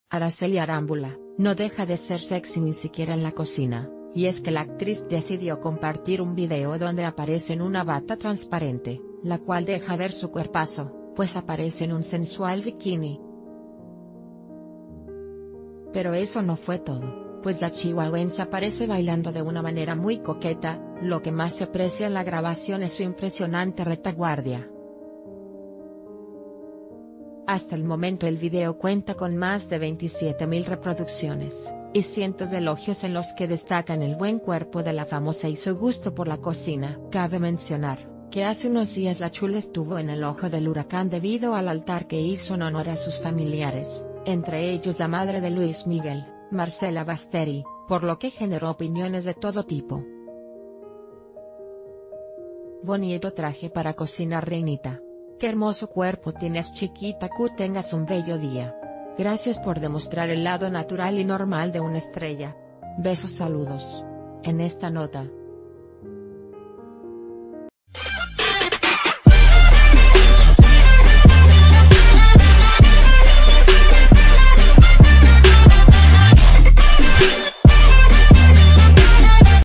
Araceli Arámbula, no deja de ser sexy ni siquiera en la cocina, y es que la actriz decidió compartir un video donde aparece en una bata transparente, la cual deja ver su cuerpazo, pues aparece en un sensual bikini. Pero eso no fue todo, pues la chihuahuense aparece bailando de una manera muy coqueta. Lo que más se aprecia en la grabación es su impresionante retaguardia. Hasta el momento el video cuenta con más de 27.000 reproducciones, y cientos de elogios en los que destacan el buen cuerpo de la famosa y su gusto por la cocina. Cabe mencionar, que hace unos días la chula estuvo en el ojo del huracán debido al altar que hizo en honor a sus familiares, entre ellos la madre de Luis Miguel, Marcela Basteri, por lo que generó opiniones de todo tipo. Bonito traje para cocinar, reinita. Qué hermoso cuerpo tienes, chiquita. Que tengas un bello día. Gracias por demostrar el lado natural y normal de una estrella. Besos, saludos. En esta nota,